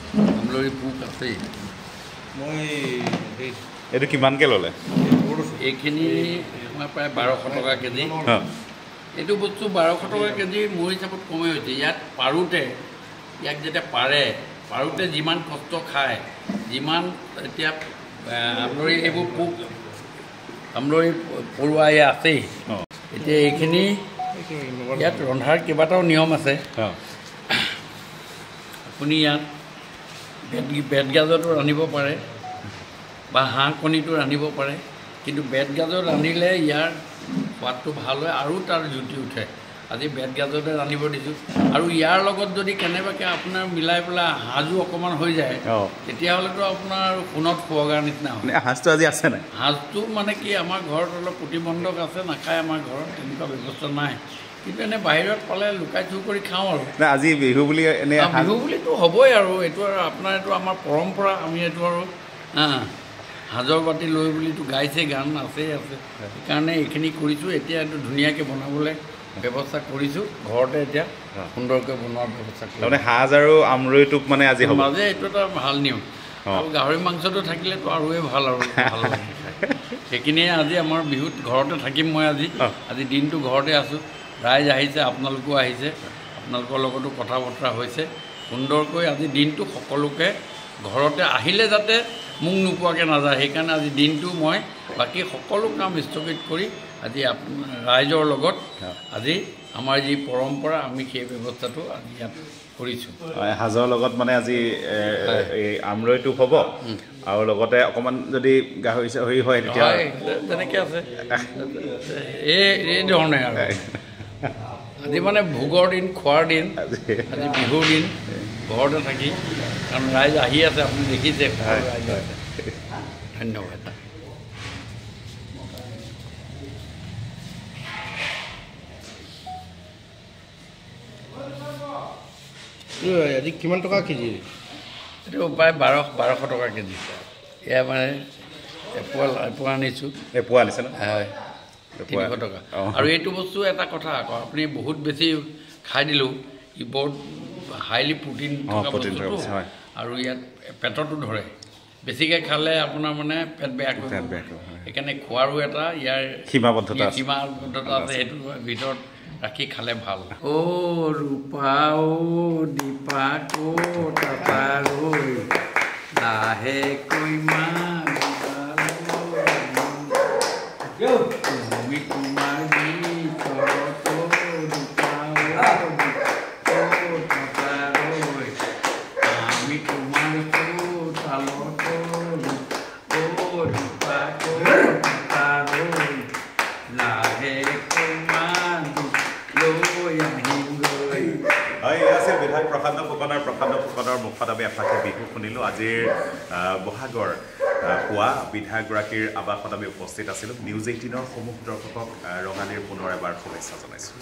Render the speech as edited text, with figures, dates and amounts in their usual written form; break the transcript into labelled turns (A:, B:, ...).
A: আমৰলি পোক আছে
B: মই
C: এইটো কিমানকৈ ল'লে
A: এইখিনি আমাৰ প্ৰায় 1200 টকা কেজি এইটো বস্তু 1200 টকা কেজি মোৰ হিচাপত কমে হৈছে ইয়াত পাৰোঁতে ইয়াক যেতিয়া পাৰোঁতে যিমান কষ্ট খায় যিমান এতিয়া আমৰলি এইবোৰ পোক আমৰলি পৰুৱা আছেই এতিয়া এইখিনি ইয়াত ৰন্ধাৰ কেইবাটাও নিয়ম আছে আপুনি ইয়াত বেতগাজতো ৰান্ধিব পাৰে বা হাঁহ কণীটো ৰান্ধিব পাৰে কিন্তু বেতগাজত ৰান্ধিলে ইয়াৰ সোৱাদটো ভাল হয় আৰু তাৰ জুতি উঠে আজি বেতগাজতে ৰান্ধিব দিছোঁ আৰু ইয়াৰ লগত যদি কেনেবাকৈ আপোনাৰ মিলাই পেলাই সাজো অকণমান হৈ যায় তেতিয়াহ'লেতো আপোনাৰ সোণত সুৱগাৰ নিচিনা হয়
C: সাজটো আজি আছে নাই
A: সাজটো মানে কি আমাৰ ঘৰত অলপ প্ৰতিবন্ধক আছে নাখায় আমাৰ ঘৰত তেনেকুৱা ব্যৱস্থা নাই কিন্তু এনে বাহিৰত পালে লুকাই চুৰ কৰি খাওঁ আৰু
C: আজি বিহু বুলি এনে
A: বিহু বুলিতো হ'বই আৰু এইটো আৰু আপোনাৰ এইটো আমাৰ পৰম্পৰা আমি এইটো আৰু সাজৰ বাতি লৈ বুলিতো গাইছে গান আছে সেইকাৰণে এইখিনি কৰিছোঁ এতিয়া এইটো ধুনীয়াকৈ বনাবলৈ ব্যৱস্থা কৰিছোঁ ঘৰতে এতিয়া সুন্দৰকৈ বনোৱাৰ ব্যৱস্থা কৰিছোঁ
C: তাৰমানে সাজ আৰু আমৰলি টোপ মানে আজি হ'ব
A: মাজে এইটো এটা ভাল নিয়ম আৰু গাহৰি মাংসটো থাকিলেতো আৰুৱে ভাল আৰু ভাল সেইখিনিয়ে আজি আমাৰ বিহুত ঘৰতে থাকিম মই আজি দিনটো ঘৰতে আছোঁ ৰাইজ আহিছে আপোনালোকো আহিছে আপোনালোকৰ লগতো কথা বতৰা হৈছে সুন্দৰকৈ আজি দিনটো সকলোকে ঘৰতে আহিলে যাতে মোক নোপোৱাকৈ নাযায় সেইকাৰণে আজি দিনটো মই বাকী সকলো কাম স্থগিত কৰি আজি ৰাইজৰ লগত আজি আমাৰ যি পৰম্পৰা আমি সেই ব্যৱস্থাটো আজি ইয়াত কৰিছোঁ
C: সাজৰ লগত মানে আজি আমৰলি টোপ হ'ব আৰু লগতে অকণমান যদি গাহৰি চাহৰি হয় তেতিয়া
A: তেনেকৈ আছে এই ধৰণে আৰু আজি মানে ভোগৰ দিন খোৱাৰ দিন আজি বিহুৰ দিন ঘৰতে থাকি কাৰণ ৰাইজ আহি আছে আপুনি দেখিছে ৰাইজ আছে ধন্যবাদ
B: আজি কিমান টকা কেজি
A: এইটো প্ৰায় 1200 টকা কেজি এয়া মানে এপোৱা আনিছোঁ
C: এপোৱা আনিছে ন
A: হয় 300 টকা আৰু এইটো বস্তু এটা কথা আকৌ আপুনি বহুত বেছি খাই দিলেও ই বৰ হাইলি প্ৰটিন থকা বস্তুটো আৰু ইয়াত পেটতো ধৰে বেছিকৈ খালে আপোনাৰ মানে পেট বেয়া কৰিব সেইকাৰণে খোৱাৰো এটা ইয়াৰ সীমাবদ্ধতা আছে সেইটোৰ ভিতৰত ৰাখি খালে ভাল ৰূপা দীপা তাপাৰৈ লাহেকৈ তুমি তোমাৰ আমি তোমাৰ
C: বিধায়ক প্ৰশান্ত ফুকনৰ মুখত আমি এফাকে বিহু শুনিলোঁ আজিৰ বহাগৰ পুৱা বিধায়কগৰাকীৰ আৱাসত আমি উপস্থিত আছিলোঁ নিউজ 18ৰ সমূহ দৰ্শকক ৰঙালীৰ পুনৰ এবাৰ শুভেচ্ছা জনাইছোঁ